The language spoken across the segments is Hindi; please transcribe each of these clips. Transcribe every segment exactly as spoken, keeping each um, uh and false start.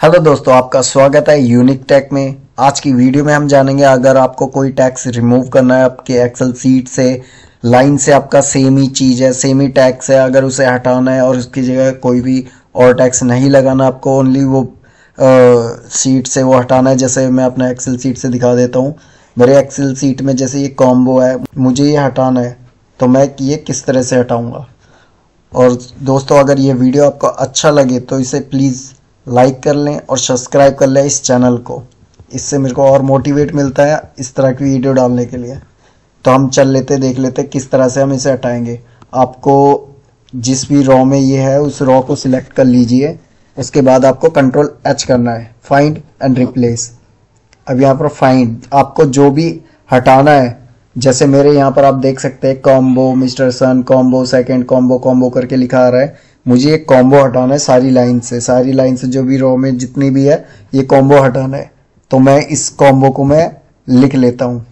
हेलो दोस्तों, आपका स्वागत है यूनिक टेक में। आज की वीडियो में हम जानेंगे अगर आपको कोई टैक्स रिमूव करना है आपके एक्सेल सीट से, लाइन से आपका सेम ही चीज़ है, सेम ही टैक्स है, अगर उसे हटाना है और उसकी जगह कोई भी और टैक्स नहीं लगाना, आपको ओनली वो सीट से वो हटाना है। जैसे मैं अपना एक्सेल सीट से दिखा देता हूँ। मेरे एक्सेल सीट में जैसे ये कॉम्बो है, मुझे ये हटाना है तो मैं ये किस तरह से हटाऊँगा। और दोस्तों, अगर ये वीडियो आपको अच्छा लगे तो इसे प्लीज़ लाइक कर लें और सब्सक्राइब कर लें इस चैनल को। इससे मेरे को और मोटिवेट मिलता है इस तरह की वीडियो डालने के लिए। तो हम चल लेते देख लेते किस तरह से हम इसे हटाएंगे। आपको जिस भी रॉ में ये है उस रॉ को सिलेक्ट कर लीजिए। उसके बाद आपको कंट्रोल एच करना है, फाइंड एंड रिप्लेस। अब यहाँ पर फाइंड, आपको जो भी हटाना है, जैसे मेरे यहाँ पर आप देख सकते हैं combo, mister son, combo second, combo combo करके लिखा आ रहा है। मुझे एक कॉम्बो हटाना है सारी लाइन से, सारी लाइन से जो भी रो में जितनी भी है ये कॉम्बो हटाना है। तो मैं इस कॉम्बो को मैं लिख लेता हूं।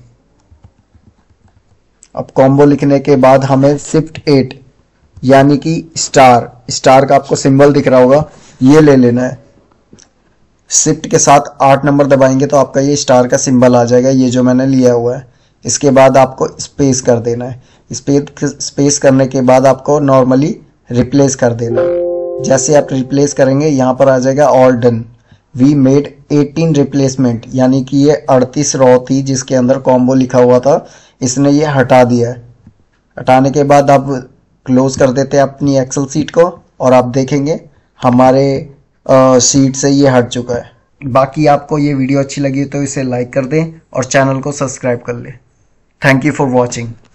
अब कॉम्बो लिखने के बाद हमें शिफ्ट एट यानी कि स्टार स्टार का आपको सिंबल दिख रहा होगा, ये ले लेना है। शिफ्ट के साथ आठ नंबर दबाएंगे तो आपका ये स्टार का सिंबल आ जाएगा, ये जो मैंने लिया हुआ है। इसके बाद आपको स्पेस कर देना है। स्पेस स्पेस करने के बाद आपको नॉर्मली रिप्लेस कर देना है। जैसे आप रिप्लेस करेंगे यहाँ पर आ जाएगा all done. We made eighteen replacement, यानी कि ये अड़तीस रॉ थी जिसके अंदर कॉम्बो लिखा हुआ था, इसने ये हटा दिया है। हटाने के बाद आप क्लोज कर देते हैं अपनी एक्सेल सीट को और आप देखेंगे हमारे सीट से ये हट चुका है। बाकी आपको ये वीडियो अच्छी लगी तो इसे लाइक कर दें और चैनल को सब्सक्राइब कर लें। Thank you for watching.